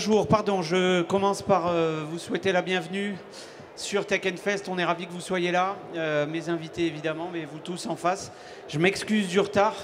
bonjour, pardon, je commence par vous souhaiter la bienvenue sur Tech Fest. On est ravis que vous soyez là, mes invités évidemment, mais vous tous en face. Je m'excuse du retard.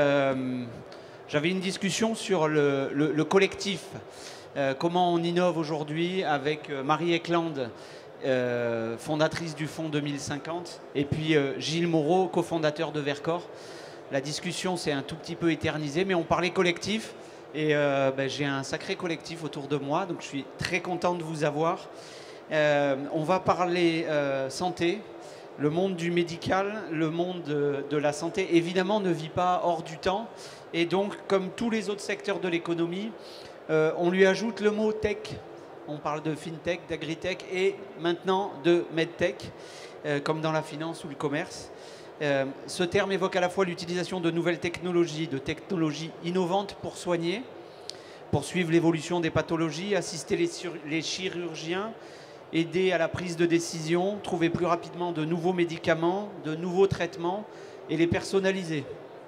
J'avais une discussion sur le collectif, comment on innove aujourd'hui avec Marie Eklund, fondatrice du Fonds 2050, et puis Gilles Moreau, cofondateur de Vercor. La discussion s'est un tout petit peu éternisée, mais on parlait collectif. Et j'ai un sacré collectif autour de moi, donc je suis très content de vous avoir. On va parler santé. Le monde du médical, le monde de la santé, évidemment, ne vit pas hors du temps. Et donc, comme tous les autres secteurs de l'économie, on lui ajoute le mot tech. On parle de fintech, d'agritech et maintenant de medtech, comme dans la finance ou le commerce. Ce terme évoque à la fois l'utilisation de nouvelles technologies, de technologies innovantes pour soigner, pour suivre l'évolution des pathologies, assister les chirurgiens, aider à la prise de décision, trouver plus rapidement de nouveaux médicaments, de nouveaux traitements et les personnaliser.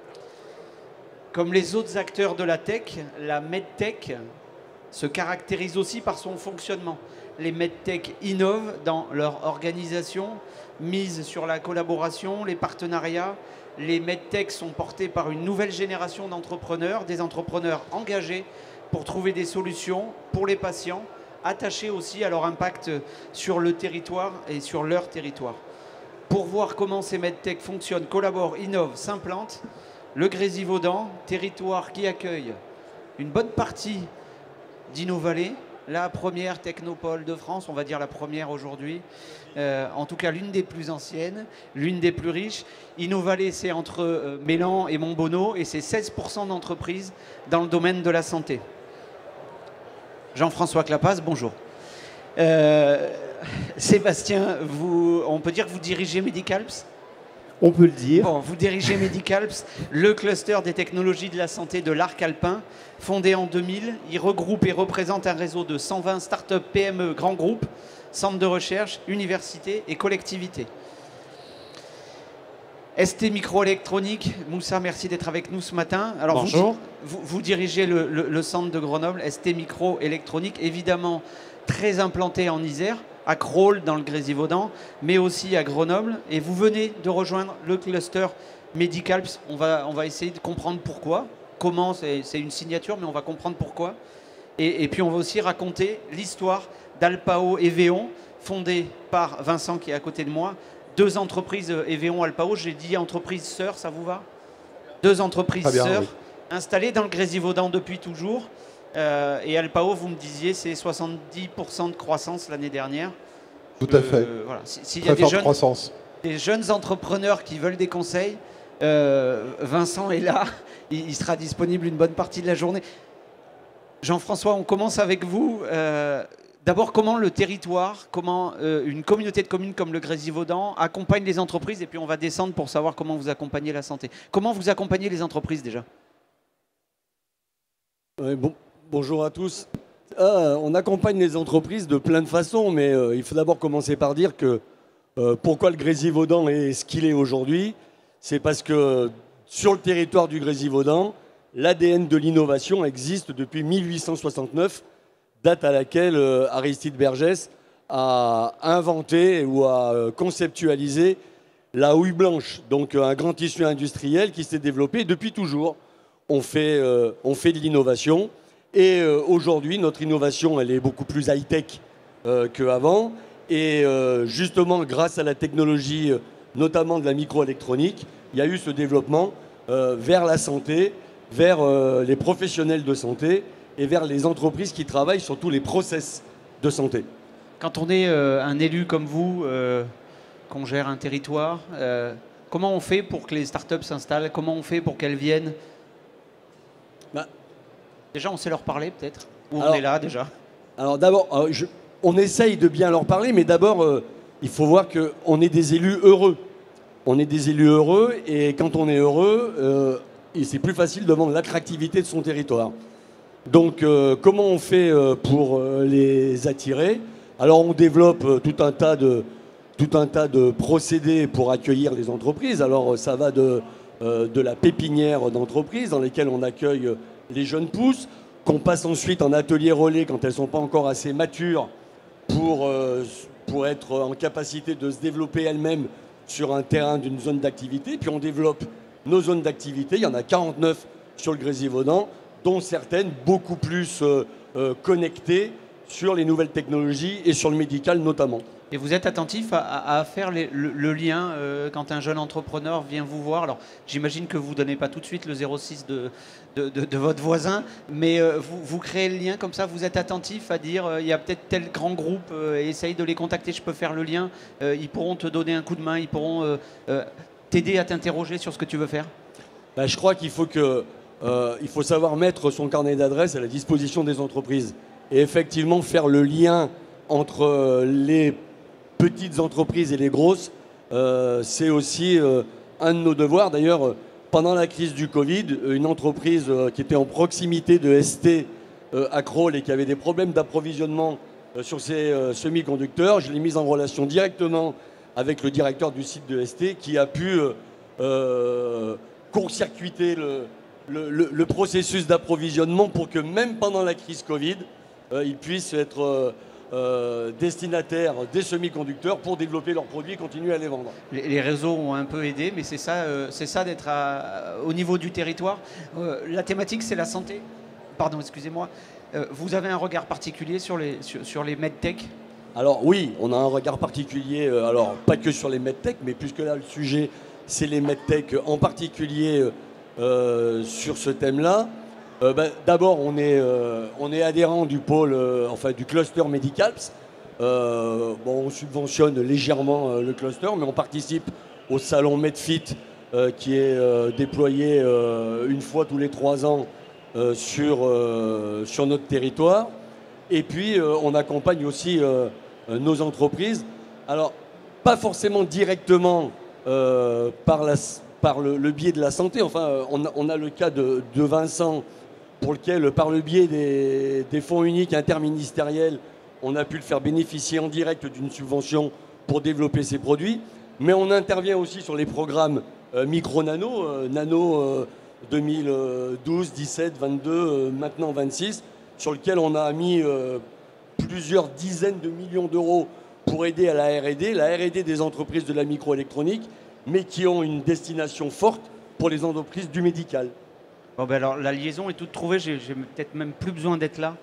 Comme les autres acteurs de la tech, la medtech se caractérise aussi par son fonctionnement. Les medtech innovent dans leur organisation, misent sur la collaboration, les partenariats. Les medtech sont portés par une nouvelle génération d'entrepreneurs, des entrepreneurs engagés pour trouver des solutions pour les patients, attachés aussi à leur impact sur le territoire et sur leur territoire. Pour voir comment ces medtech fonctionnent, collaborent, innovent, s'implantent, le Grésivaudan, territoire qui accueille une bonne partie d'Innovallée, la première technopole de France, on va dire la première aujourd'hui, en tout cas l'une des plus anciennes, l'une des plus riches. Innovallée, c'est entre Mélan et Montbonneau et c'est 16% d'entreprises dans le domaine de la santé. Jean-François Clapaz, bonjour. Sébastien, on peut dire que vous dirigez Medicalps ? On peut le dire. Bon, vous dirigez Medicalps, le cluster des technologies de la santé de l'Arc Alpin, fondé en 2000. Il regroupe et représente un réseau de 120 startups, PME, grands groupes, centres de recherche, universités et collectivités. ST Microélectronique, Moussa, merci d'être avec nous ce matin. Alors bonjour. Vous dirigez le centre de Grenoble, ST Microélectronique, évidemment très implanté en Isère, à Crolles dans le Grésivaudan, mais aussi à Grenoble. Et vous venez de rejoindre le cluster Medicalps. On va essayer de comprendre pourquoi. Comment, c'est une signature, mais on va comprendre pourquoi. Et puis on va aussi raconter l'histoire d'Alpao et Véon, fondée par Vincent qui est à côté de moi. Deux entreprises, Evéon, Alpao, j'ai dit entreprises sœurs, ça vous va? Deux entreprises sœurs, oui, installées dans le Grésivaudan depuis toujours. Et Alpao, vous me disiez, c'est 70% de croissance l'année dernière. Tout à fait. Voilà. S'il y Très a forte croissance. Des jeunes entrepreneurs qui veulent des conseils, Vincent est là, il sera disponible une bonne partie de la journée. Jean-François, on commence avec vous. D'abord, comment le territoire, comment une communauté de communes comme le Grésivaudan accompagne les entreprises, et puis on va descendre pour savoir comment vous accompagnez la santé. Comment vous accompagnez les entreprises déjà? Bonjour à tous. On accompagne les entreprises de plein de façons, mais il faut d'abord commencer par dire que pourquoi le Grésivaudan est ce qu'il est aujourd'hui, c'est parce que sur le territoire du Grésivaudan, l'ADN de l'innovation existe depuis 1869, date à laquelle Aristide Bergès a inventé ou a conceptualisé la houille blanche, donc un grand tissu industriel qui s'est développé depuis toujours. On fait de l'innovation et aujourd'hui, notre innovation, elle est beaucoup plus high-tech qu'avant. Et justement, grâce à la technologie, notamment de la microélectronique, il y a eu ce développement vers la santé, vers les professionnels de santé et vers les entreprises qui travaillent sur tous les process de santé. Quand on est un élu comme vous, qu'on gère un territoire, comment on fait pour que les startups s'installent? Comment on fait pour qu'elles viennent? Déjà, on sait leur parler peut-être? Ou on est là déjà? Alors d'abord, on essaye de bien leur parler, mais d'abord, il faut voir qu'on est des élus heureux. On est des élus heureux, et quand on est heureux, c'est plus facile de vendre l'attractivité de son territoire. Donc, comment on fait pour les attirer? Alors, on développe tout un tas de procédés pour accueillir les entreprises. Alors, ça va de la pépinière d'entreprise dans lesquelles on accueille les jeunes pousses. qu'on passe ensuite en atelier relais quand elles ne sont pas encore assez matures pour être en capacité de se développer elles-mêmes sur un terrain d'une zone d'activité. Puis on développe nos zones d'activité. Il y en a 49 sur le Grésivaudan, dont certaines beaucoup plus connectées sur les nouvelles technologies et sur le médical notamment. Et vous êtes attentif à faire le lien quand un jeune entrepreneur vient vous voir. Alors, j'imagine que vous ne donnez pas tout de suite le 06 de votre voisin, mais vous créez le lien comme ça, vous êtes attentif à dire il y a peut-être tel grand groupe, essaye de les contacter, je peux faire le lien, ils pourront te donner un coup de main, ils pourront t'aider à t'interroger sur ce que tu veux faire. Ben, je crois qu'il faut savoir mettre son carnet d'adresses à la disposition des entreprises et effectivement faire le lien entre les petites entreprises et les grosses, c'est aussi un de nos devoirs. D'ailleurs, pendant la crise du Covid, une entreprise qui était en proximité de ST à Crolles et qui avait des problèmes d'approvisionnement sur ses semi-conducteurs, je l'ai mise en relation directement avec le directeur du site de ST qui a pu court-circuiter le processus d'approvisionnement pour que même pendant la crise Covid, il puisse être destinataires des semi-conducteurs pour développer leurs produits et continuer à les vendre. Les réseaux ont un peu aidé, mais c'est ça d'être au niveau du territoire. La thématique, c'est la santé. Pardon, excusez-moi. Vous avez un regard particulier sur les medtech? Alors oui, on a un regard particulier, alors pas que sur les medtech, mais puisque là le sujet, c'est les medtech en particulier sur ce thème-là. D'abord, on est adhérent du pôle, du cluster Medicalps. On subventionne légèrement le cluster, mais on participe au salon Medfit qui est déployé une fois tous les 3 ans sur notre territoire. Et puis, on accompagne aussi nos entreprises. Alors, pas forcément directement par le biais de la santé. Enfin, on a le cas de Vincent, pour lequel, par le biais des fonds uniques interministériels, on a pu le faire bénéficier en direct d'une subvention pour développer ses produits. Mais on intervient aussi sur les programmes micro-nano, nano 2012, 17, 22, maintenant 26, sur lequel on a mis plusieurs dizaines de millions d'euros pour aider à la R&D des entreprises de la microélectronique, mais qui ont une destination forte pour les entreprises du médical. Bon, alors, la liaison est toute trouvée, j'ai peut-être même plus besoin d'être là.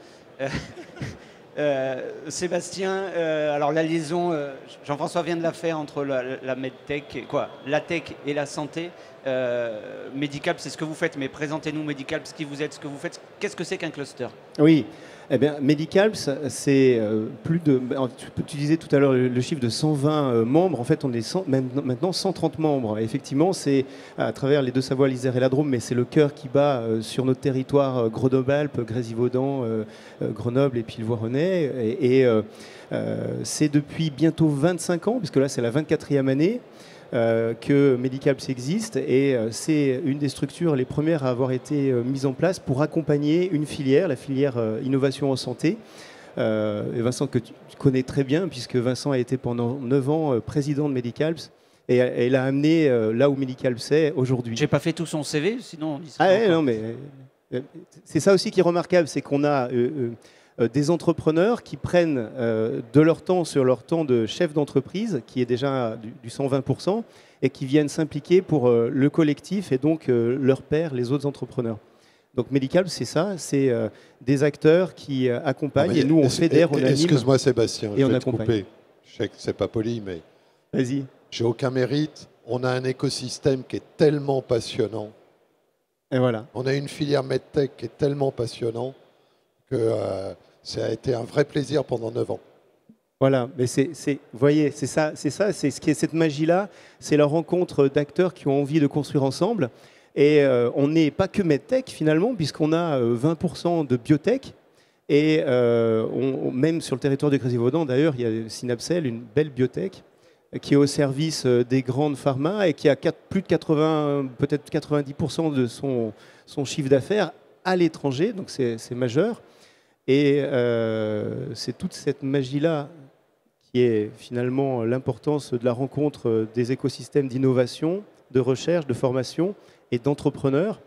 Sébastien, alors la liaison, Jean-François vient de la faire entre la medtech, la tech et la santé. Medicalps, c'est ce que vous faites, mais présentez-nous Medicalps, qui vous êtes, ce que vous faites. Qu'est-ce que c'est qu'un cluster? Oui, eh bien, Medicalps, c'est plus de... Tu disais tout à l'heure le chiffre de 120 membres. En fait, on est maintenant 130 membres. Et effectivement, c'est à travers les deux Savoie, l'Isère et la Drôme, mais c'est le cœur qui bat sur notre territoire Grenoble-Alpes, Grésivaudan, Grenoble et puis le Voironnais. Et c'est depuis bientôt 25 ans, puisque là, c'est la 24e année, que Medicalps existe, et c'est une des structures les premières à avoir été mise en place pour accompagner une filière, la filière innovation en santé. Et Vincent, que tu connais très bien, puisque Vincent a été pendant 9 ans président de Medicalps, et elle a amené là où Medicalps est aujourd'hui. J'ai pas fait tout son CV, sinon on dit ça. Non, mais c'est ça aussi qui est remarquable, c'est qu'on a des entrepreneurs qui prennent de leur temps sur leur temps de chef d'entreprise, qui est déjà du 120%, et qui viennent s'impliquer pour le collectif et donc leurs pairs, les autres entrepreneurs. Donc Medicalps, c'est ça, c'est des acteurs qui accompagnent, et nous on fédère, on anime. Excuse-moi Sébastien, et je on vais accompagne. te couper. Je sais que c'est pas poli, mais Vas-y. j'ai aucun mérite. On a un écosystème qui est tellement passionnant. Et voilà. On a une filière medtech qui est tellement passionnant que ça a été un vrai plaisir pendant 9 ans. Voilà, mais vous voyez, c'est ça, c'est ce qui est cette magie-là, c'est la rencontre d'acteurs qui ont envie de construire ensemble. Et on n'est pas que medtech finalement, puisqu'on a 20% de biotech. Et même sur le territoire de Grésivaudan, d'ailleurs, il y a Synapcell, une belle biotech, qui est au service des grandes pharma et qui a plus de 80, peut-être 90% de son chiffre d'affaires à l'étranger, donc c'est majeur. Et c'est toute cette magie-là qui est finalement l'importance de la rencontre des écosystèmes d'innovation, de recherche, de formation et d'entrepreneurs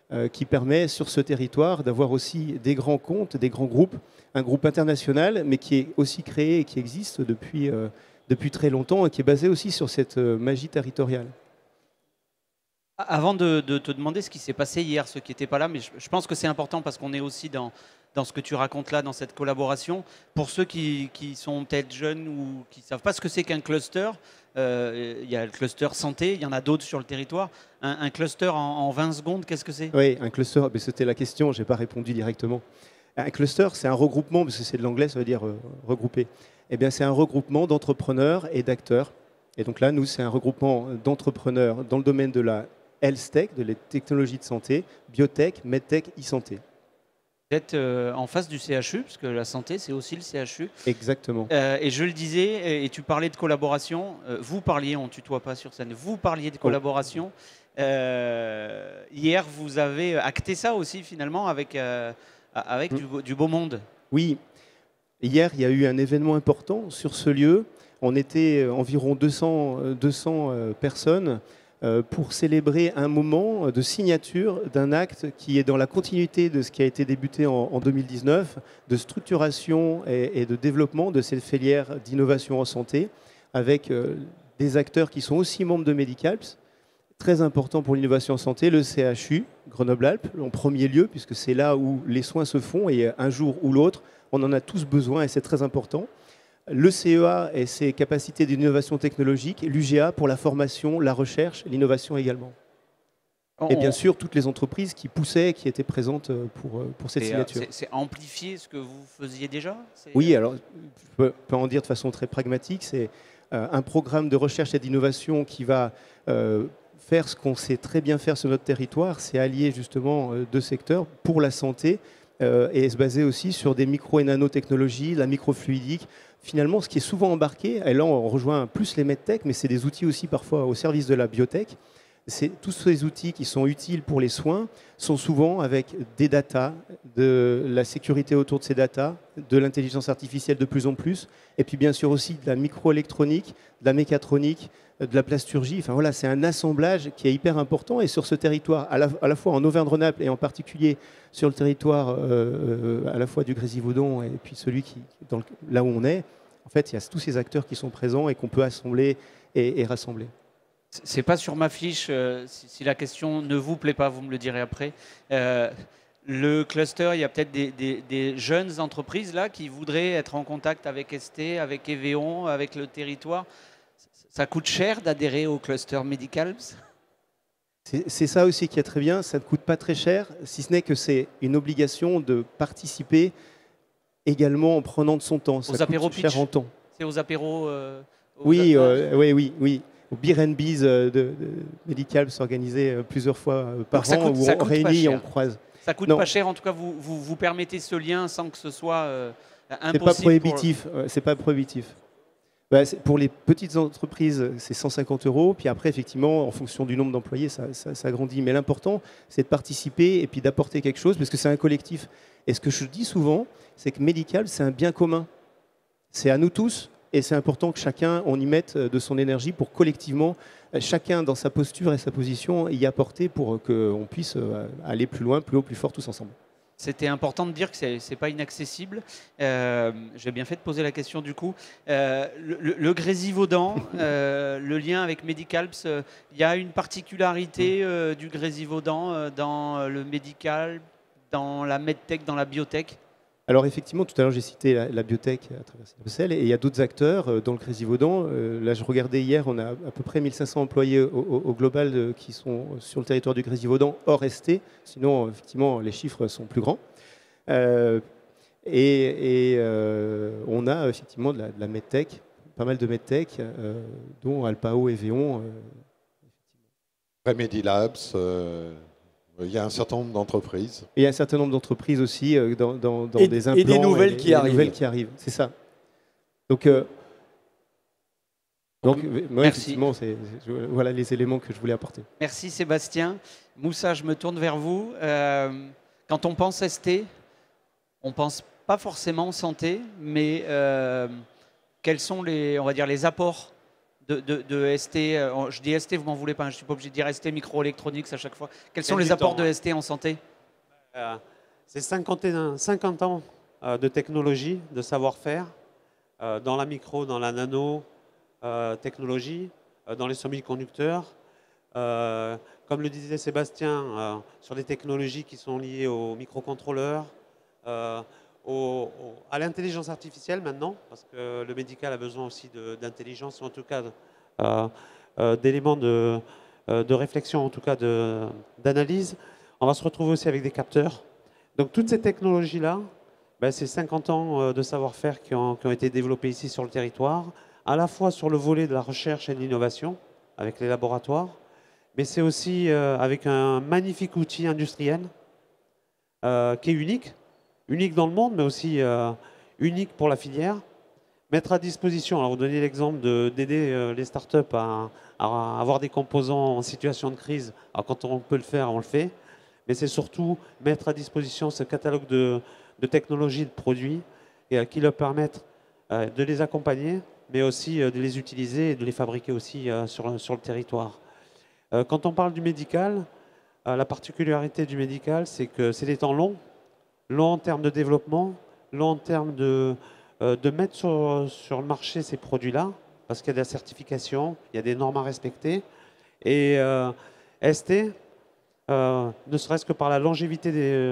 qui permet sur ce territoire d'avoir aussi des grands comptes, des grands groupes, un groupe international, mais qui est aussi créé et qui existe depuis très longtemps et qui est basé aussi sur cette magie territoriale. Avant de te demander ce qui s'est passé hier, ceux qui n'étaient pas là, mais je pense que c'est important parce qu'on est aussi dans ce que tu racontes là, dans cette collaboration. Pour ceux qui sont peut-être jeunes ou qui ne savent pas ce que c'est qu'un cluster, il y a le cluster santé, il y en a d'autres sur le territoire. Un cluster en 20 secondes, qu'est-ce que c'est? Oui, un cluster, c'était la question, je n'ai pas répondu directement. Un cluster, c'est un regroupement, parce que c'est de l'anglais, ça veut dire regrouper. Eh bien, c'est un regroupement d'entrepreneurs et d'acteurs. Et donc là, nous, c'est un regroupement d'entrepreneurs dans le domaine de la health tech, de la technologie de santé, biotech, medtech, e-santé. Vous êtes en face du CHU, parce que la santé, c'est aussi le CHU. Exactement. Et je le disais, et tu parlais de collaboration, vous parliez, on ne tutoie pas sur scène, vous parliez de collaboration. Hier, vous avez acté ça aussi, finalement, avec du beau monde. Oui. Hier, il y a eu un événement important sur ce lieu. On était environ 200 personnes pour célébrer un moment de signature d'un acte qui est dans la continuité de ce qui a été débuté en 2019, de structuration et de développement de cette filière d'innovation en santé, avec des acteurs qui sont aussi membres de Medicalps, très important pour l'innovation en santé, le CHU, Grenoble-Alpes, en premier lieu, puisque c'est là où les soins se font, et un jour ou l'autre, on en a tous besoin, et c'est très important. Le CEA et ses capacités d'innovation technologique, l'UGA pour la formation, la recherche, l'innovation également. Et bien sûr, toutes les entreprises qui poussaient, qui étaient présentes pour cette signature. C'est amplifier ce que vous faisiez déjà? Oui, alors je peux en dire de façon très pragmatique, c'est un programme de recherche et d'innovation qui va faire ce qu'on sait très bien faire sur notre territoire, c'est allier justement deux secteurs pour la santé et se baser aussi sur des micro- et nanotechnologies, la microfluidique. Finalement, ce qui est souvent embarqué, et là on rejoint plus les medtech, mais c'est des outils aussi parfois au service de la biotech. Tous ces outils qui sont utiles pour les soins sont souvent avec des datas, de la sécurité autour de ces datas, de l'intelligence artificielle de plus en plus, et puis bien sûr aussi de la microélectronique, de la mécatronique, de la plasturgie. Enfin voilà, c'est un assemblage qui est hyper important. Et sur ce territoire, à la fois en Auvergne-Rhône-Alpes et en particulier sur le territoire à la fois du Grésivaudan et puis celui là où on est, en fait, il y a tous ces acteurs qui sont présents et qu'on peut assembler et rassembler. C'est pas sur ma fiche. Si la question ne vous plaît pas, vous me le direz après. Le cluster, il y a peut-être des jeunes entreprises là qui voudraient être en contact avec ST, avec Evéon, avec le territoire. Ça coûte cher d'adhérer au cluster Medicalps? C'est ça aussi qui est très bien, ça ne coûte pas très cher, si ce n'est que c'est une obligation de participer également en prenant de son temps. Aux apéros pitch. Cher en temps. C'est aux apéros oui, oui. Au Beer and Bees de Medicalps organisé plusieurs fois par an, où on réunit et on croise. Ça coûte pas cher, en tout cas vous permettez ce lien sans que ce soit impossible. C'est pas prohibitif, c'est pas prohibitif. Pour les petites entreprises, c'est 150 €. Puis après, effectivement, en fonction du nombre d'employés, ça grandit. Mais l'important, c'est de participer et puis d'apporter quelque chose, parce que c'est un collectif. Et ce que je dis souvent, c'est que Medical, c'est un bien commun. C'est à nous tous, et c'est important que chacun, on y mette de son énergie pour collectivement, chacun dans sa posture et sa position, y apporter pour qu'on puisse aller plus loin, plus haut, plus fort, tous ensemble. C'était important de dire que ce n'est pas inaccessible. J'ai bien fait de poser la question du coup. Le Grésivaudan, le lien avec Medicalps, il y a une particularité du Grésivaudan dans le médical, dans la medtech, dans la biotech? Alors effectivement, tout à l'heure j'ai cité la biotech à travers Bruxelles, et il y a d'autres acteurs dans le Grésivaudan. Là je regardais hier, on a à peu près 1500 employés au global qui sont sur le territoire du Grésivaudan, hors ST. Sinon, effectivement, les chiffres sont plus grands. On a effectivement de la medtech, pas mal de medtech, dont Alpao et Véon. Remedilabs. Il y a un certain nombre d'entreprises. Il y a un certain nombre d'entrepses aussi dans des implants. Et des nouvelles qui arrivent. C'est ça. Donc merci. Voilà les éléments que je voulais apporter. Merci Sébastien. Moussa, je me tourne vers vous. Quand on pense ST, on ne pense pas forcément santé, mais quels sont les apports de ST, je dis ST, vous m'en voulez pas, je ne suis pas obligé de dire ST Microelectronics à chaque fois. Quels sont les apports de ST en santé? C'est 50 ans de technologie, de savoir-faire, dans la micro, dans la nano technologie, dans les semi-conducteurs. Comme le disait Sébastien, sur les technologies qui sont liées aux microcontrôleurs, à l'intelligence artificielle maintenant, parce que le médical a besoin aussi d'intelligence, en tout cas d'éléments de réflexion, en tout cas d'analyse. On va se retrouver aussi avec des capteurs. Donc toutes ces technologies-là, ben, c'est 50 ans de savoir-faire qui ont été développés ici sur le territoire, à la fois sur le volet de la recherche et de l'innovation, avec les laboratoires, mais c'est aussi avec un magnifique outil industriel qui est unique dans le monde, mais aussi unique pour la filière. Mettre à disposition, alors vous donnez l'exemple d'aider les startups à avoir des composants en situation de crise. Alors quand on peut le faire, on le fait. Mais c'est surtout mettre à disposition ce catalogue de technologies, de produits qui leur permettent de les accompagner, mais aussi de les utiliser et de les fabriquer aussi sur le territoire. Quand on parle du médical, la particularité du médical, c'est que c'est des temps longs en termes de développement, long en termes de mettre sur le marché ces produits-là, parce qu'il y a de la certification, il y a des normes à respecter. Et ST, ne serait-ce que par la longévité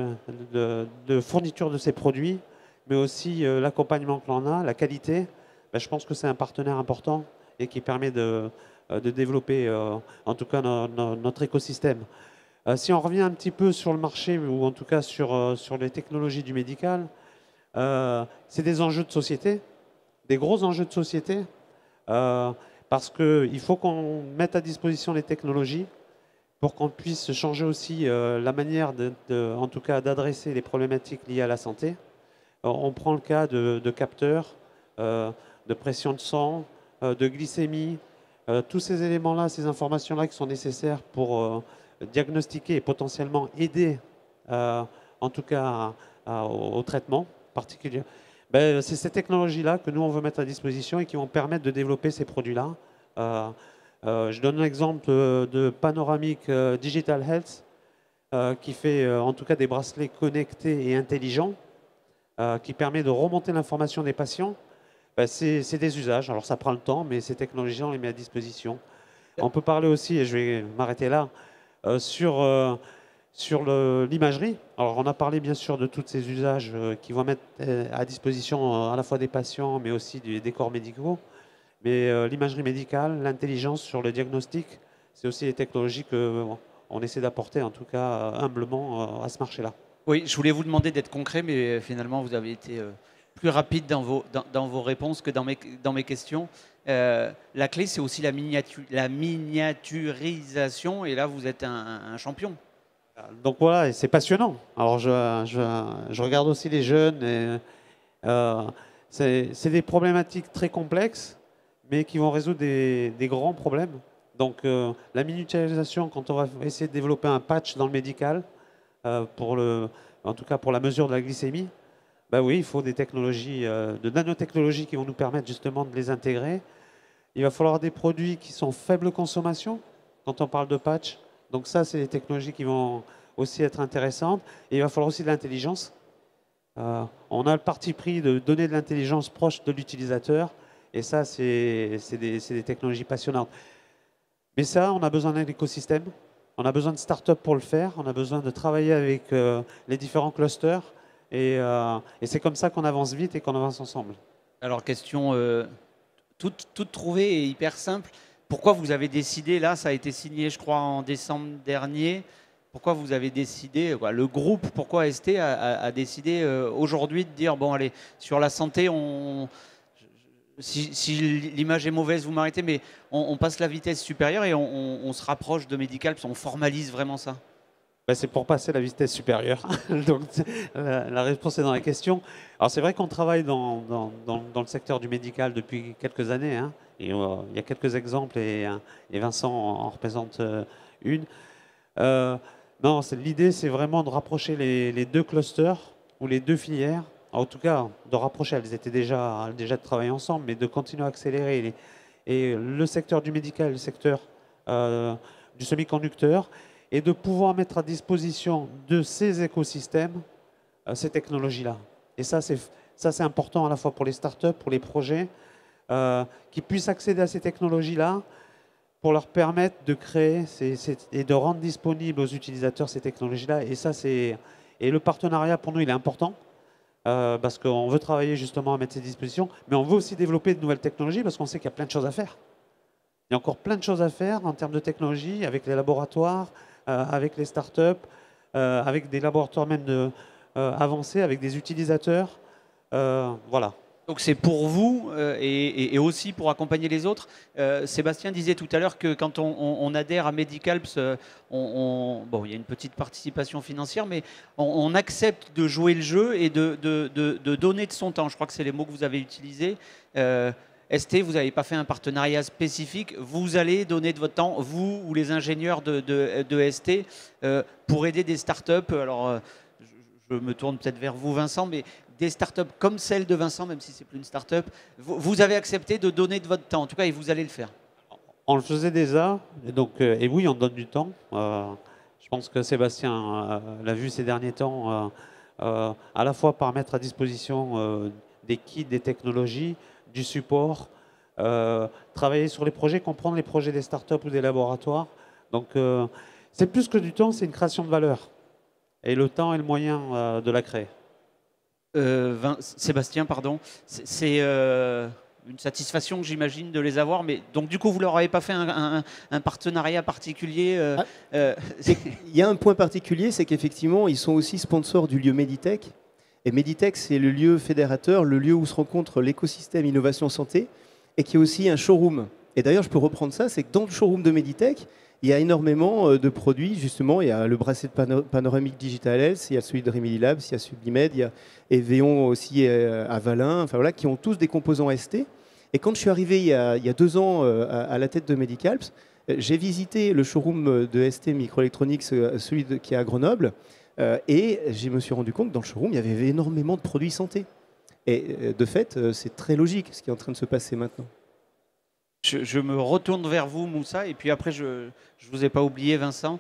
de fourniture de ces produits, mais aussi l'accompagnement que l'on a, la qualité, ben, je pense que c'est un partenaire important et qui permet de développer en tout cas notre écosystème. Si on revient un petit peu sur le marché, ou en tout cas sur les technologies du médical, c'est des enjeux de société, des gros enjeux de société, parce qu'il faut qu'on mette à disposition les technologies pour qu'on puisse changer aussi la manière en tout cas d'adresser les problématiques liées à la santé. On prend le cas de capteurs, de pression de sang, de glycémie, tous ces éléments-là, ces informations-là qui sont nécessaires pour diagnostiquer et potentiellement aider en tout cas au traitement particulier. Ben, c'est ces technologies-là que nous on veut mettre à disposition et qui vont permettre de développer ces produits-là. Je donne l'exemple de Panoramic Digital Health qui fait en tout cas des bracelets connectés et intelligents qui permet de remonter l'information des patients. Ben, c'est des usages, alors ça prend le temps, mais ces technologies, on les met à disposition. On peut parler aussi, et je vais m'arrêter là, sur l'imagerie. Alors on a parlé bien sûr de tous ces usages qui vont mettre à disposition à la fois des patients, mais aussi des corps médicaux. Mais l'imagerie médicale, l'intelligence sur le diagnostic, c'est aussi les technologies qu'on essaie d'apporter, en tout cas humblement, à ce marché-là. Oui, je voulais vous demander d'être concret, mais finalement vous avez été plus rapide dans vos réponses que dans mes questions. La clé, c'est aussi la miniaturisation, et là vous êtes un champion. Donc voilà, et c'est passionnant. Alors je regarde aussi les jeunes, et c'est des problématiques très complexes, mais qui vont résoudre des grands problèmes. Donc la miniaturisation, quand on va essayer de développer un patch dans le médical, en tout cas pour la mesure de la glycémie, ben oui, il faut des technologies, de nanotechnologies qui vont nous permettre justement de les intégrer. Il va falloir des produits qui sont faible consommation, quand on parle de patch. Donc ça, c'est des technologies qui vont aussi être intéressantes. Et il va falloir aussi de l'intelligence. On a le parti pris de donner de l'intelligence proche de l'utilisateur. Et ça, c'est des technologies passionnantes. Mais ça, on a besoin d'un écosystème. On a besoin de start-up pour le faire. On a besoin de travailler avec les différents clusters. Et c'est comme ça qu'on avance vite et qu'on avance ensemble. Alors, question toute trouvée et hyper simple. Pourquoi vous avez décidé, là, ça a été signé, je crois, en décembre dernier, pourquoi vous avez décidé, le groupe, pourquoi ST a décidé aujourd'hui de dire, bon, allez, sur la santé, si l'image est mauvaise, vous m'arrêtez, mais on passe la vitesse supérieure et on se rapproche de médical, puis on formalise vraiment ça? Ben, c'est pour passer la vitesse supérieure. Donc, la réponse est dans la question. Alors, c'est vrai qu'on travaille dans le secteur du médical depuis quelques années. Hein, et il y a quelques exemples et Vincent en représente une. Non, l'idée, c'est vraiment de rapprocher les deux clusters ou les deux filières. En tout cas, de rapprocher. Elles étaient déjà de travailler ensemble, mais de continuer à accélérer et le secteur du médical, le secteur du semi-conducteur, et de pouvoir mettre à disposition de ces écosystèmes ces technologies-là. Et ça, c'est important à la fois pour les startups, pour les projets, qui puissent accéder à ces technologies-là pour leur permettre de créer et de rendre disponibles aux utilisateurs ces technologies-là. Et le partenariat, pour nous, il est important. Parce qu'on veut travailler justement à mettre ces dispositions, mais on veut aussi développer de nouvelles technologies parce qu'on sait qu'il y a plein de choses à faire. Il y a encore plein de choses à faire en termes de technologie, avec les laboratoires, avec les startups, avec des laboratoires même avancés, avec des utilisateurs. Voilà. Donc c'est pour vous et aussi pour accompagner les autres. Sébastien disait tout à l'heure que quand on adhère à Medicalps, bon, il y a une petite participation financière, mais on accepte de jouer le jeu et de donner de son temps. Je crois que c'est les mots que vous avez utilisés. ST, vous n'avez pas fait un partenariat spécifique. Vous allez donner de votre temps, vous ou les ingénieurs de ST, pour aider des startups. Alors, je me tourne peut-être vers vous, Vincent, mais des startups comme celle de Vincent, même si c'est plus une startup, vous avez accepté de donner de votre temps, en tout cas, et vous allez le faire. On le faisait déjà, et oui, on donne du temps. Je pense que Sébastien l'a vu ces derniers temps, à la fois par mettre à disposition des kits, des technologies, du support, travailler sur les projets, comprendre les projets des startups ou des laboratoires. Donc, c'est plus que du temps, c'est une création de valeur. Et le temps est le moyen de la créer. Sébastien, pardon, c'est une satisfaction, j'imagine, de les avoir. Mais donc, du coup, vous leur avez pas fait un partenariat particulier Il y a un point particulier, c'est qu'effectivement, ils sont aussi sponsors du lieu Meditech. Et Meditech, c'est le lieu fédérateur, le lieu où se rencontre l'écosystème innovation santé, et qui est aussi un showroom. Et d'ailleurs, je peux reprendre ça, c'est que dans le showroom de Meditech, il y a énormément de produits, justement. Il y a le bracelet de Panoramic Digital Health, il y a celui de Remedy Labs, il y a Sublimed, il y a Eveon aussi à Valin, enfin, voilà, qui ont tous des composants ST. Et quand je suis arrivé il y a 2 ans à la tête de Medicalps, j'ai visité le showroom de ST Microelectronics, celui qui est à Grenoble, et je me suis rendu compte que dans le showroom, il y avait énormément de produits santé. Et de fait, c'est très logique ce qui est en train de se passer maintenant. Je me retourne vers vous, Moussa, et puis après, je ne vous ai pas oublié, Vincent.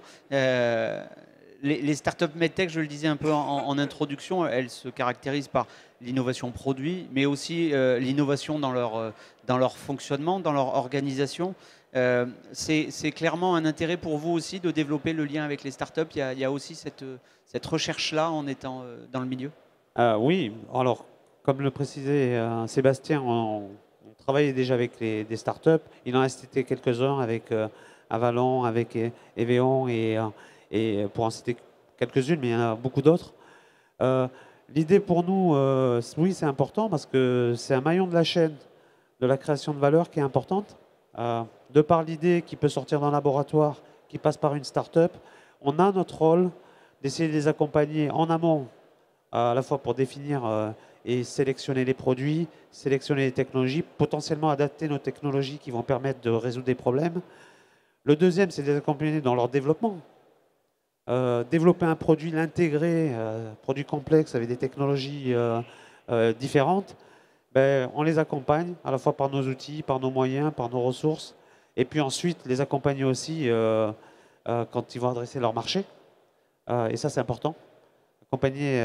Les startups MedTech, je le disais un peu en introduction, elles se caractérisent par l'innovation produit, mais aussi l'innovation dans leur fonctionnement, dans leur organisation. C'est clairement un intérêt pour vous aussi de développer le lien avec les startups. Il y a aussi cette recherche-là en étant dans le milieu. Oui, alors, comme le précisait Sébastien, on travaillait déjà avec des startups. Il en a cité quelques-uns avec Avalon, avec Eveon et pour en citer quelques-unes, mais il y en a beaucoup d'autres. L'idée pour nous, oui, c'est important parce que c'est un maillon de la chaîne de la création de valeur qui est importante. De par l'idée qui peut sortir d'un laboratoire, qui passe par une start-up, on a notre rôle d'essayer de les accompagner en amont, à la fois pour définir et sélectionner les produits, sélectionner les technologies, potentiellement adapter nos technologies qui vont permettre de résoudre des problèmes. Le deuxième, c'est de les accompagner dans leur développement. Développer un produit, l'intégrer, produit complexe avec des technologies différentes, on les accompagne à la fois par nos outils, par nos moyens, par nos ressources, et puis ensuite les accompagner aussi quand ils vont adresser leur marché. Et ça, c'est important. Accompagner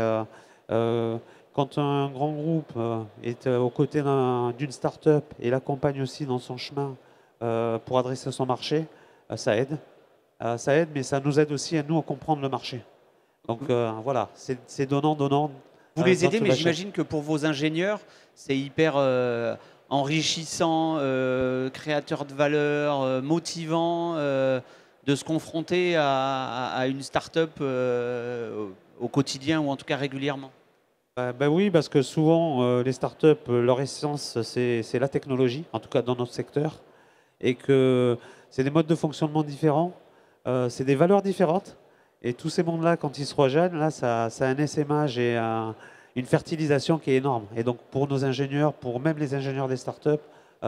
quand un grand groupe est aux côtés d'une start-up et l'accompagne aussi dans son chemin pour adresser son marché, ça aide. Ça aide, mais ça nous aide aussi à nous à comprendre le marché. Donc voilà, c'est donnant. Vous les aidez, mais j'imagine que pour vos ingénieurs, c'est hyper enrichissant, créateur de valeur, motivant de se confronter à une start-up au quotidien ou en tout cas régulièrement. Oui, parce que souvent, les startups, leur essence, c'est la technologie, en tout cas dans notre secteur, et que c'est des modes de fonctionnement différents, c'est des valeurs différentes, et tous ces mondes-là, quand ils se rejoignent, là, ça a un essaimage et une fertilisation qui est énorme. Et donc, pour nos ingénieurs, pour même les ingénieurs des startups,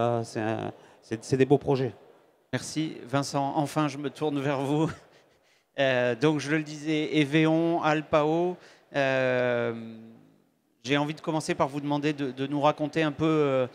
c'est des beaux projets. Merci, Vincent. Enfin, je me tourne vers vous. Donc, je le disais, Eveon, Alpao. J'ai envie de commencer par vous demander de nous raconter un peu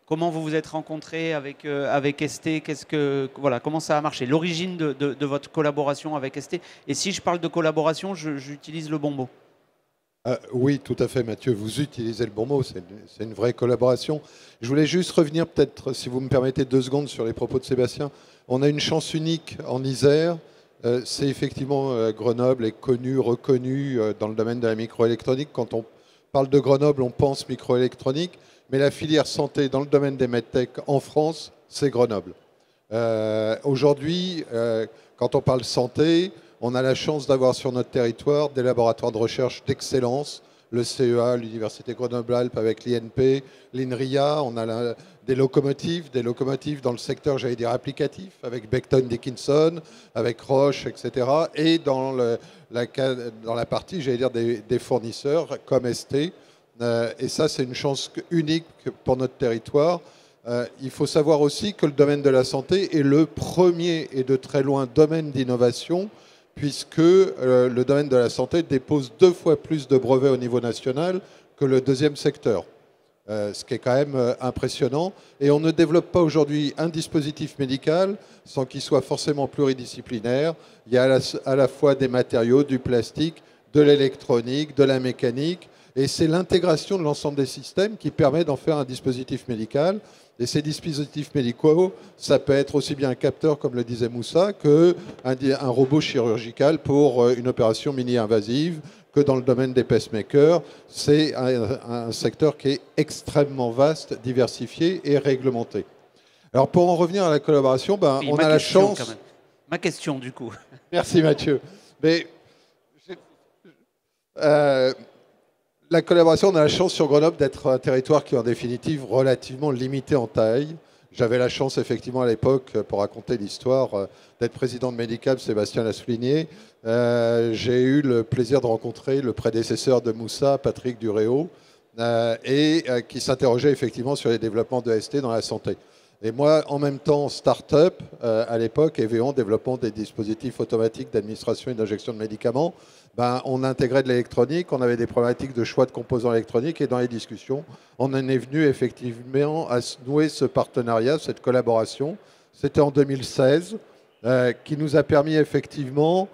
Comment vous vous êtes rencontrés avec ST? Voilà, comment ça a marché? L'origine de votre collaboration avec ST. Et si je parle de collaboration, j'utilise le bon mot. Oui, tout à fait, Mathieu. Vous utilisez le bon mot. C'est une vraie collaboration. Je voulais juste revenir, peut-être, si vous me permettez 2 secondes, sur les propos de Sébastien. On a une chance unique en Isère. C'est effectivement Grenoble est connu, reconnu dans le domaine de la microélectronique. Quand on parle de Grenoble, on pense microélectronique. Mais la filière santé dans le domaine des medtech en France, c'est Grenoble. Aujourd'hui, quand on parle santé, on a la chance d'avoir sur notre territoire des laboratoires de recherche d'excellence, le CEA, l'Université Grenoble-Alpes avec l'INP, l'INRIA, on a des locomotives dans le secteur, j'allais dire, applicatif, avec Becton Dickinson, avec Roche, etc. Et dans la partie, j'allais dire, des fournisseurs comme ST. Et ça, c'est une chance unique pour notre territoire. Il faut savoir aussi que le domaine de la santé est le premier et de très loin domaine d'innovation, puisque le domaine de la santé dépose 2 fois plus de brevets au niveau national que le deuxième secteur, ce qui est quand même impressionnant. Et on ne développe pas aujourd'hui un dispositif médical sans qu'il soit forcément pluridisciplinaire. Il y a à la fois des matériaux, du plastique, de l'électronique, de la mécanique, et c'est l'intégration de l'ensemble des systèmes qui permet d'en faire un dispositif médical. Et ces dispositifs médicaux, ça peut être aussi bien un capteur, comme le disait Moussa, qu'un robot chirurgical pour une opération mini-invasive, que dans le domaine des pacemakers. C'est un secteur qui est extrêmement vaste, diversifié et réglementé. Alors pour en revenir à la collaboration, Oui, on a la chance... Quand même. Ma question, du coup. Merci Mathieu. Mais la collaboration, on a la chance sur Grenoble d'être un territoire qui est en définitive relativement limité en taille. J'avais la chance effectivement à l'époque, pour raconter l'histoire, d'être président de Medicab, Sébastien l'a souligné. J'ai eu le plaisir de rencontrer le prédécesseur de Moussa, Patrick Duréo, qui s'interrogeait effectivement sur les développements de ST dans la santé. Et moi, en même temps, start-up, à l'époque, EVON, développement des dispositifs automatiques d'administration et d'injection de médicaments, on intégrait de l'électronique, on avait des problématiques de choix de composants électroniques, et dans les discussions, on en est venu effectivement à nouer ce partenariat, cette collaboration. C'était en 2016, qui nous a permis effectivement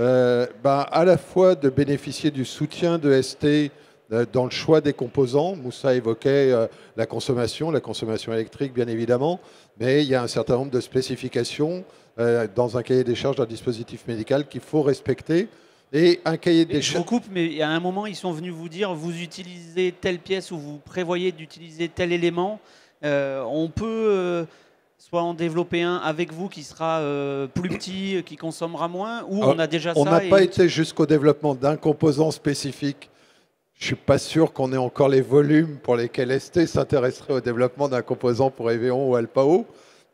à la fois de bénéficier du soutien de ST dans le choix des composants. Moussa évoquait la consommation électrique bien évidemment, mais il y a un certain nombre de spécifications dans un cahier des charges d'un dispositif médical qu'il faut respecter. Et un cahier des charges... Je vous coupe, mais à un moment, ils sont venus vous dire, vous utilisez telle pièce ou vous prévoyez d'utiliser tel élément. On peut soit en développer un avec vous qui sera plus petit, qui consommera moins, ou on a déjà ça. On n'a pas été jusqu'au développement d'un composant spécifique. Je ne suis pas sûr qu'on ait encore les volumes pour lesquels ST s'intéresserait au développement d'un composant pour EVON ou Alpao.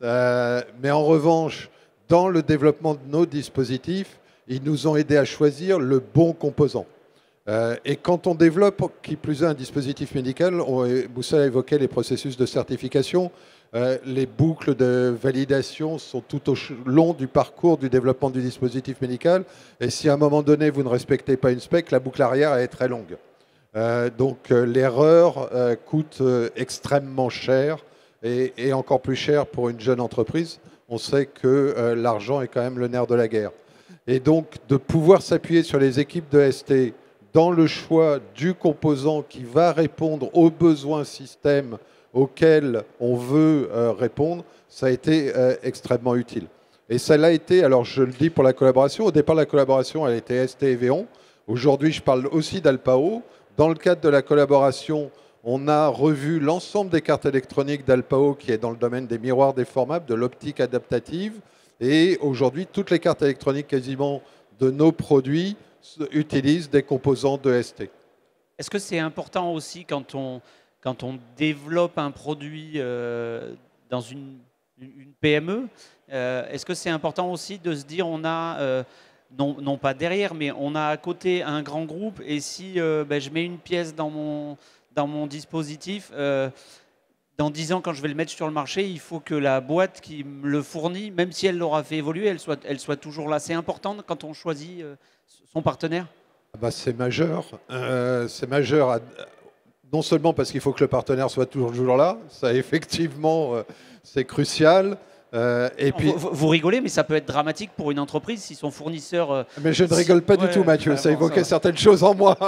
Mais en revanche, dans le développement de nos dispositifs, ils nous ont aidés à choisir le bon composant. Et quand on développe, qui plus est, un dispositif médical, Moussa a évoqué les processus de certification, les boucles de validation sont tout au long du parcours du développement du dispositif médical. Et si à un moment donné, vous ne respectez pas une spec, la boucle arrière est très longue. Donc l'erreur coûte extrêmement cher et encore plus cher pour une jeune entreprise. On sait que l'argent est quand même le nerf de la guerre. Et donc de pouvoir s'appuyer sur les équipes de ST dans le choix du composant qui va répondre aux besoins système auxquels on veut répondre, ça a été extrêmement utile. Et ça l'a été, alors je le dis pour la collaboration, au départ la collaboration elle était ST et EVON. Aujourd'hui je parle aussi d'Alpao. Dans le cadre de la collaboration, on a revu l'ensemble des cartes électroniques d'Alpao qui est dans le domaine des miroirs déformables, de l'optique adaptative. Et aujourd'hui, toutes les cartes électroniques quasiment de nos produits utilisent des composants de ST. Est-ce que c'est important aussi quand on développe un produit dans une PME, est-ce que c'est important aussi de se dire on a... non pas derrière, mais on a à côté un grand groupe, et si je mets une pièce dans mon dispositif, dans 10 ans, quand je vais le mettre sur le marché, il faut que la boîte qui me le fournit, même si elle l'aura fait évoluer, elle soit toujours là. C'est important quand on choisit son partenaire ? C'est majeur. C'est majeur Non seulement parce qu'il faut que le partenaire soit toujours là, ça effectivement c'est crucial. Et puis, vous rigolez, mais ça peut être dramatique pour une entreprise si son fournisseur... mais je ne rigole pas du tout, Mathieu, ça évoquait certaines choses en moi.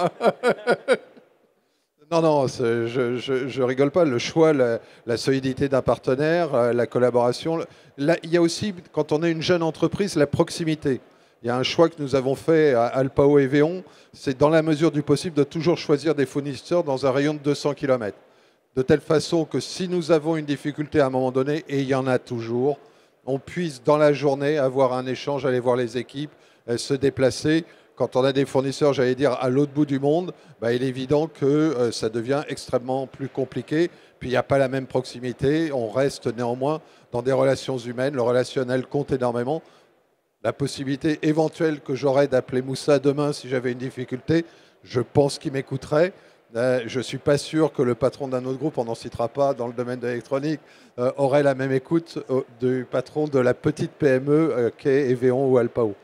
Non, je rigole pas. Le choix, la solidité d'un partenaire, la collaboration. Là, il y a aussi, quand on est une jeune entreprise, la proximité. Il y a un choix que nous avons fait à Alpao et Véon, c'est dans la mesure du possible de toujours choisir des fournisseurs dans un rayon de 200 km. De telle façon que si nous avons une difficulté à un moment donné, et il y en a toujours, on puisse dans la journée avoir un échange, aller voir les équipes, se déplacer. Quand on a des fournisseurs, j'allais dire, à l'autre bout du monde, il est évident que ça devient extrêmement plus compliqué. Puis il n'y a pas la même proximité. On reste néanmoins dans des relations humaines. Le relationnel compte énormément. La possibilité éventuelle que j'aurais d'appeler Moussa demain si j'avais une difficulté, je pense qu'il m'écouterait. Je ne suis pas sûr que le patron d'un autre groupe, on n'en citera pas dans le domaine de l'électronique, aurait la même écoute du patron de la petite PME qu'est Evéon ou Alpao.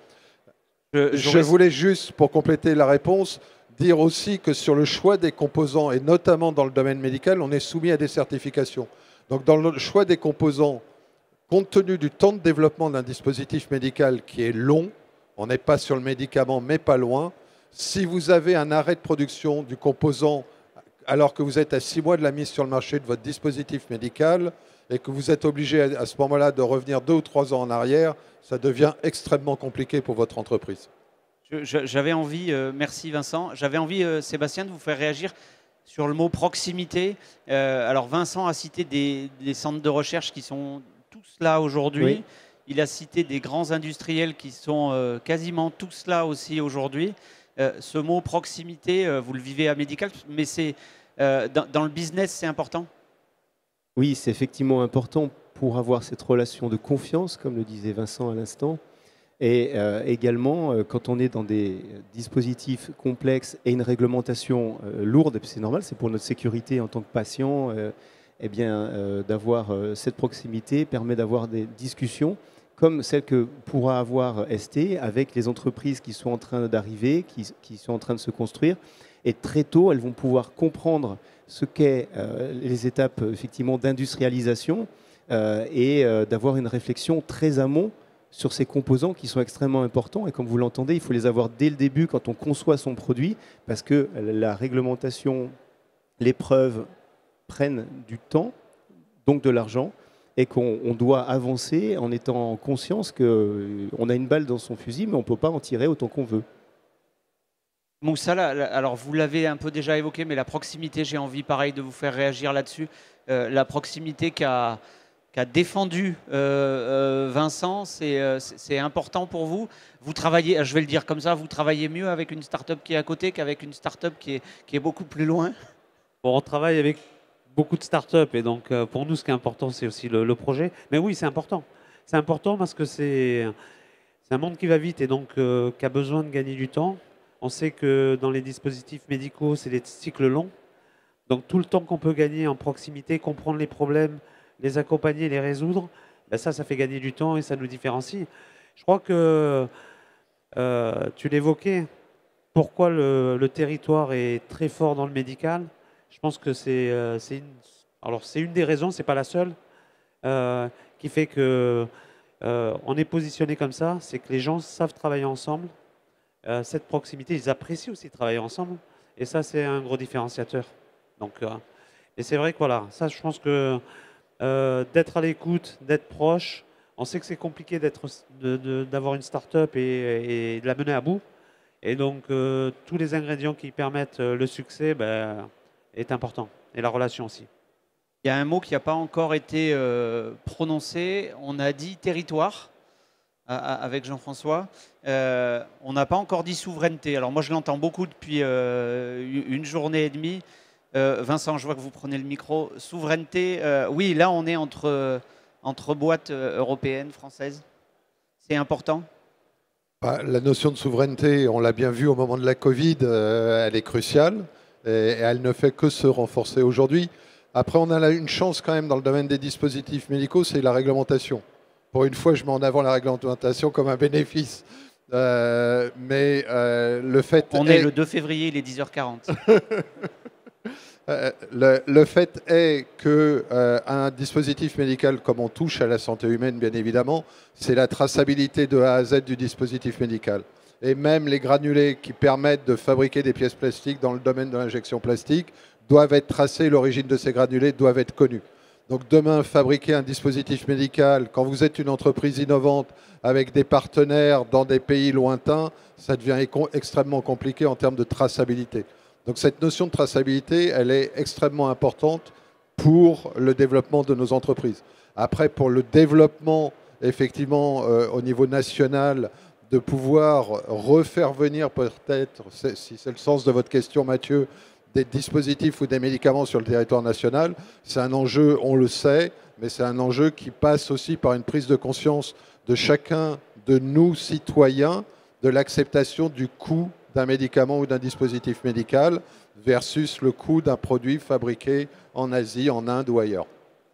Je voulais juste, pour compléter la réponse, dire aussi que sur le choix des composants, et notamment dans le domaine médical, on est soumis à des certifications. Donc dans le choix des composants, compte tenu du temps de développement d'un dispositif médical qui est long, on n'est pas sur le médicament, mais pas loin, si vous avez un arrêt de production du composant alors que vous êtes à 6 mois de la mise sur le marché de votre dispositif médical et que vous êtes obligé à ce moment-là de revenir 2 ou 3 ans en arrière, ça devient extrêmement compliqué pour votre entreprise. J'avais envie, merci Vincent, j'avais envie, Sébastien, de vous faire réagir sur le mot proximité. Alors Vincent a cité des centres de recherche qui sont tous là aujourd'hui. Oui. Il a cité des grands industriels qui sont quasiment tous là aussi aujourd'hui. Ce mot proximité, vous le vivez à Medical, mais c'est dans le business, c'est important? Oui, c'est effectivement important pour avoir cette relation de confiance, comme le disait Vincent à l'instant. Et également, quand on est dans des dispositifs complexes et une réglementation lourde, c'est normal, c'est pour notre sécurité en tant que patient, d'avoir cette proximité permet d'avoir des discussions comme celle que pourra avoir ST avec les entreprises qui sont en train d'arriver, qui sont en train de se construire. Et très tôt, elles vont pouvoir comprendre ce qu'est les étapes effectivement d'industrialisation et d'avoir une réflexion très amont sur ces composants qui sont extrêmement importants. Et comme vous l'entendez, il faut les avoir dès le début quand on conçoit son produit, parce que la réglementation, les preuves prennent du temps, donc de l'argent, et qu'on doit avancer en étant conscience qu'on a une balle dans son fusil, mais on ne peut pas en tirer autant qu'on veut. Moussa, alors vous l'avez un peu déjà évoqué, mais la proximité, j'ai envie pareil de vous faire réagir là-dessus. La proximité qu'a défendu Vincent, c'est important pour vous. Vous travaillez, je vais le dire comme ça, vous travaillez mieux avec une start-up qui est à côté qu'avec une start-up qui est beaucoup plus loin? Bon, on travaille avec beaucoup de start-up et donc pour nous, ce qui est important, c'est aussi le projet. Mais oui, c'est important. C'est important parce que c'est un monde qui va vite et donc qui a besoin de gagner du temps. On sait que dans les dispositifs médicaux, c'est des cycles longs. Donc tout le temps qu'on peut gagner en proximité, comprendre les problèmes, les accompagner, les résoudre, ça fait gagner du temps et ça nous différencie. Je crois que tu l'évoquais, pourquoi le territoire est très fort dans le médical. Je pense que c'est une des raisons, c'est pas la seule, qui fait que on est positionné comme ça, c'est que les gens savent travailler ensemble. Cette proximité, ils apprécient aussi travailler ensemble, et ça c'est un gros différenciateur. Donc, et c'est vrai que voilà, ça je pense que d'être à l'écoute, d'être proche, on sait que c'est compliqué d'avoir une start-up et de la mener à bout, et donc tous les ingrédients qui permettent le succès est important, et la relation aussi. Il y a un mot qui n'a pas encore été prononcé, on a dit territoire avec Jean-François. On n'a pas encore dit souveraineté. Alors moi je l'entends beaucoup depuis une journée et demie. Vincent, je vois que vous prenez le micro. Souveraineté, oui, là on est entre boîtes européennes, françaises. C'est important? La notion de souveraineté, on l'a bien vu au moment de la Covid, elle est cruciale et elle ne fait que se renforcer aujourd'hui. Après, on a une chance quand même dans le domaine des dispositifs médicaux, c'est la réglementation. Pour une fois, je mets en avant la réglementation comme un bénéfice. Mais le fait On est le 2 février, il est 10h40. Le fait est qu'un dispositif médical, comme on touche à la santé humaine, bien évidemment, c'est la traçabilité de A à Z du dispositif médical. Et même les granulés qui permettent de fabriquer des pièces plastiques dans le domaine de l'injection plastique doivent être tracés, l'origine de ces granulés doivent être connue. Donc demain, fabriquer un dispositif médical, quand vous êtes une entreprise innovante avec des partenaires dans des pays lointains, ça devient extrêmement compliqué en termes de traçabilité. Donc cette notion de traçabilité, elle est extrêmement importante pour le développement de nos entreprises. Après, pour le développement, effectivement, au niveau national, de pouvoir refaire venir peut-être, si c'est le sens de votre question Mathieu, des dispositifs ou des médicaments sur le territoire national, c'est un enjeu, on le sait, mais c'est un enjeu qui passe aussi par une prise de conscience de chacun de nous, citoyens, de l'acceptation du coût d'un médicament ou d'un dispositif médical versus le coût d'un produit fabriqué en Asie, en Inde ou ailleurs.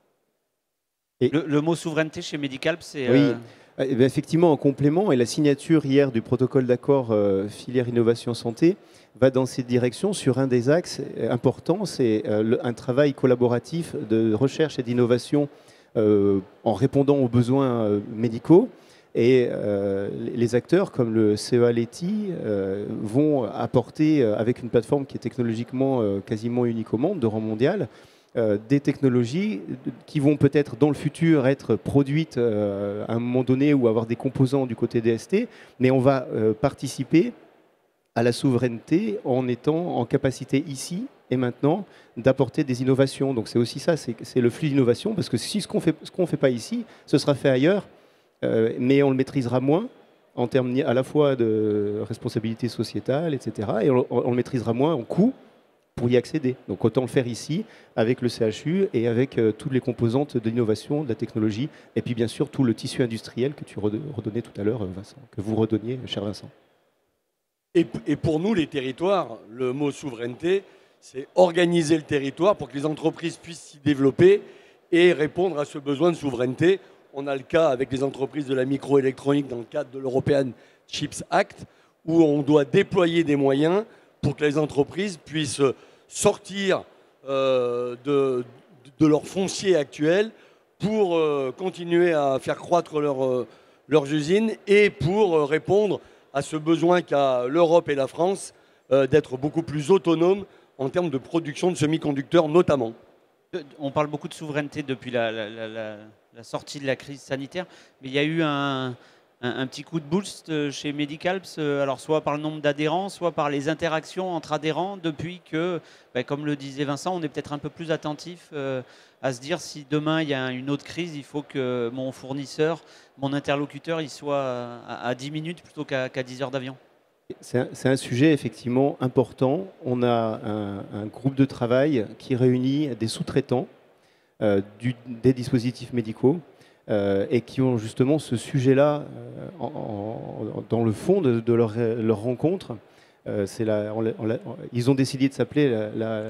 Et le mot souveraineté chez Medicalp, c'est... Oui. Eh bien, effectivement, en complément, et la signature hier du protocole d'accord filière innovation santé va dans cette direction sur un des axes importants, c'est un travail collaboratif de recherche et d'innovation en répondant aux besoins médicaux. Et les acteurs comme le CEA Leti vont apporter, avec une plateforme qui est technologiquement quasiment unique au monde, de rang mondial, des technologies qui vont peut-être dans le futur être produites à un moment donné ou avoir des composants du côté DST, mais on va participer à la souveraineté en étant en capacité ici et maintenant d'apporter des innovations. Donc c'est aussi ça, c'est le flux d'innovation, parce que si ce qu'on fait pas ici, ce sera fait ailleurs, mais on le maîtrisera moins en termes à la fois de responsabilité sociétale, etc. Et on le maîtrisera moins en coût pour y accéder. Donc autant le faire ici, avec le CHU et avec toutes les composantes de l'innovation, de la technologie, et puis bien sûr tout le tissu industriel que tu redonnais tout à l'heure, Vincent, que vous redonniez, cher Vincent. Et pour nous, les territoires, le mot souveraineté, c'est organiser le territoire pour que les entreprises puissent s'y développer et répondre à ce besoin de souveraineté. On a le cas avec les entreprises de la microélectronique dans le cadre de l'European Chips Act, où on doit déployer des moyens pour que les entreprises puissent sortir de leur foncier actuel pour continuer à faire croître leurs usines et pour répondre à ce besoin qu'a l'Europe et la France d'être beaucoup plus autonomes en termes de production de semi-conducteurs notamment. On parle beaucoup de souveraineté depuis la sortie de la crise sanitaire, mais il y a eu un petit coup de boost chez Medicalp, alors soit par le nombre d'adhérents, soit par les interactions entre adhérents, depuis que, comme le disait Vincent, on est peut-être un peu plus attentif à se dire si demain il y a une autre crise, il faut que mon fournisseur, mon interlocuteur, il soit à 10 minutes plutôt qu'à 10 heures d'avion. C'est un sujet effectivement important. On a un groupe de travail qui réunit des sous-traitants des dispositifs médicaux et qui ont justement ce sujet-là dans le fond de leur rencontre. Ils ont décidé de s'appeler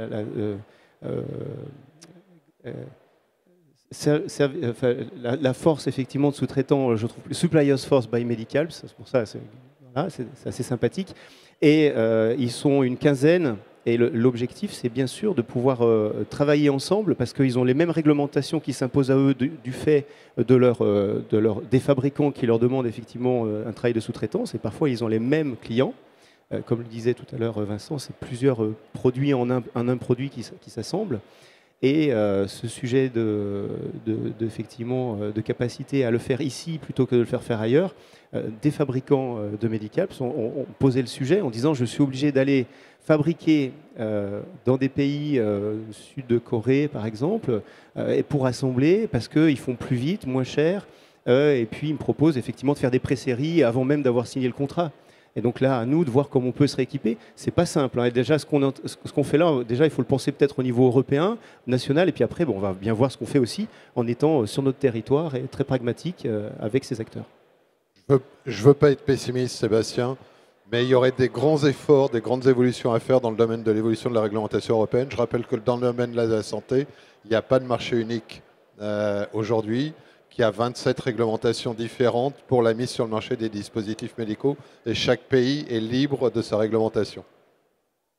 la force effectivement de sous-traitants, je trouve, Suppliers Force by Medicalp, c'est pour ça c'est assez sympathique. Et ils sont une quinzaine. Et l'objectif, c'est bien sûr de pouvoir travailler ensemble parce qu'ils ont les mêmes réglementations qui s'imposent à eux du fait des fabricants qui leur demandent effectivement un travail de sous-traitance. Et parfois, ils ont les mêmes clients. Comme le disait tout à l'heure Vincent, c'est plusieurs produits en un produit qui s'assemblent. Et ce sujet effectivement, de capacité à le faire ici plutôt que de le faire ailleurs, des fabricants de Medicalp ont posé le sujet en disant je suis obligé d'aller fabriquer dans des pays sud de Corée par exemple et pour assembler parce qu'ils font plus vite, moins cher et puis ils me proposent effectivement de faire des pré-séries avant même d'avoir signé le contrat. Et donc là, à nous de voir comment on peut se rééquiper. C'est pas simple. Et déjà, ce qu'on fait là, déjà, il faut le penser peut-être au niveau européen, national, et puis après, on va bien voir ce qu'on fait aussi en étant sur notre territoire et très pragmatique avec ces acteurs. Je veux pas être pessimiste, Sébastien, mais il y aurait des grands efforts, des grandes évolutions à faire dans le domaine de l'évolution de la réglementation européenne. Je rappelle que dans le domaine de la santé, il n'y a pas de marché unique aujourd'hui. Il y a 27 réglementations différentes pour la mise sur le marché des dispositifs médicaux et chaque pays est libre de sa réglementation.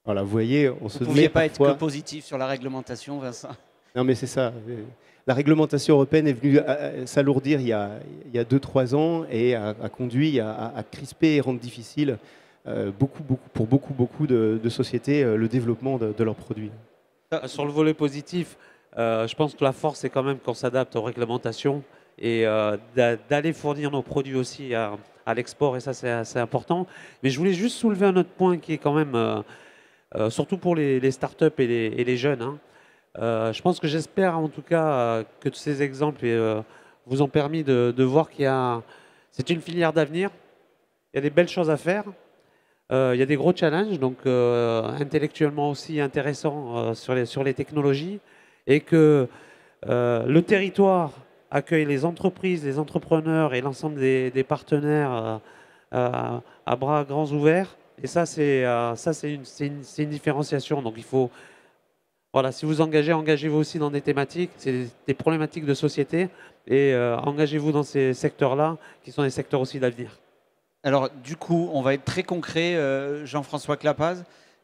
Voilà, vous voyez, on se Vous ne pouviez met pas être parfois... que positif sur la réglementation, Vincent. Non, mais c'est ça. La réglementation européenne est venue s'alourdir il y a 2-3 ans et a conduit à crisper et rendre difficile pour beaucoup de sociétés le développement de leurs produits. Sur le volet positif, je pense que la force, c'est quand même qu'on s'adapte aux réglementations et d'aller fournir nos produits aussi à l'export, et ça, c'est assez important. Mais je voulais juste soulever un autre point qui est quand même, surtout pour les startups et les jeunes, hein. Je pense que j'espère en tout cas que tous ces exemples vous ont permis de voir c'est une filière d'avenir. Il y a des belles choses à faire. Il y a des gros challenges, donc intellectuellement aussi intéressants sur les technologies, et que le territoire accueille les entreprises, les entrepreneurs et l'ensemble des partenaires à bras grands ouverts. Et ça, c'est une différenciation. Donc il faut... Voilà, si vous engagez-vous aussi dans des thématiques, c'est des problématiques de société, et engagez-vous dans ces secteurs-là, qui sont des secteurs aussi d'avenir. Alors, du coup, on va être très concret, Jean-François Clapaz.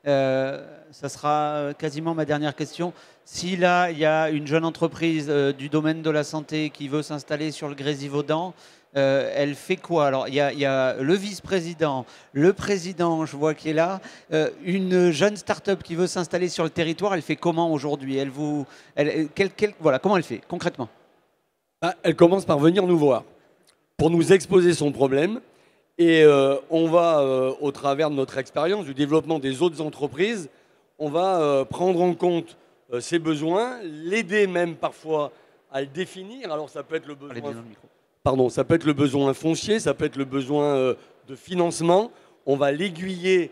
Ça sera quasiment ma dernière question. Si là, il y a une jeune entreprise du domaine de la santé qui veut s'installer sur le Grésivaudan, elle fait quoi? Alors, il y a le vice-président, le président, je vois qui est là. Une jeune start-up qui veut s'installer sur le territoire, elle fait comment aujourd'hui? Voilà, comment elle fait concrètement? Elle commence par venir nous voir pour nous exposer son problème. Et on va, au travers de notre expérience, du développement des autres entreprises, on va prendre en compte ses besoins, l'aider même parfois à le définir. Alors ça peut être le besoin... Pardon, ça peut être le besoin foncier, ça peut être le besoin de financement. On va l'aiguiller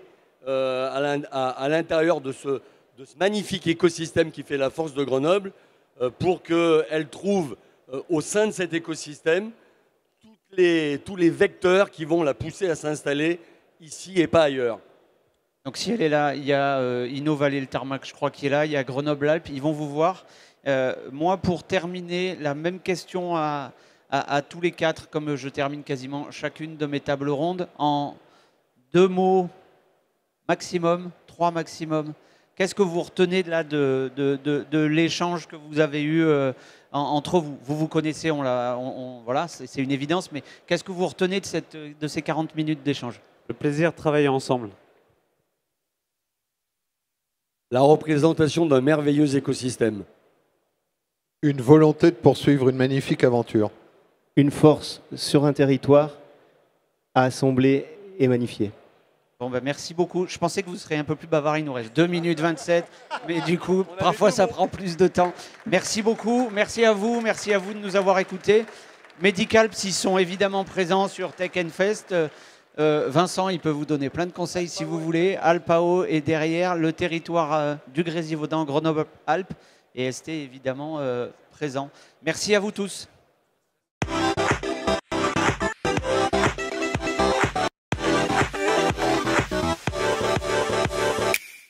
à l'intérieur de ce magnifique écosystème qui fait la force de Grenoble pour qu'elle trouve au sein de cet écosystème tous les vecteurs qui vont la pousser à s'installer ici et pas ailleurs. Donc si elle est là, il y a Innovalet, le tarmac, je crois, qui est là, il y a Grenoble-Alpes, ils vont vous voir. Moi, pour terminer, la même question à tous les quatre, comme je termine quasiment chacune de mes tables rondes, en 2 mots maximum, 3 maximum. Qu'est-ce que vous retenez de, là, de l'échange que vous avez eu entre vous? Vous vous connaissez, voilà, c'est une évidence, mais qu'est-ce que vous retenez de ces 40 minutes d'échange? Le plaisir de travailler ensemble. La représentation d'un merveilleux écosystème. Une volonté de poursuivre une magnifique aventure. Une force sur un territoire à assembler et magnifier. Bon, ben, merci beaucoup. Je pensais que vous seriez un peu plus bavard. Il nous reste 2 minutes 27. Mais du coup, parfois, ça prend plus de temps. Merci beaucoup. Merci à vous. Merci à vous de nous avoir écoutés. Medicalps, ils sont évidemment présents sur Tech Fest. Vincent, il peut vous donner plein de conseils si vous voulez. Alpao est derrière, le territoire du Grésivaudan, Grenoble-Alpes. Et ST, évidemment, présent. Merci à vous tous.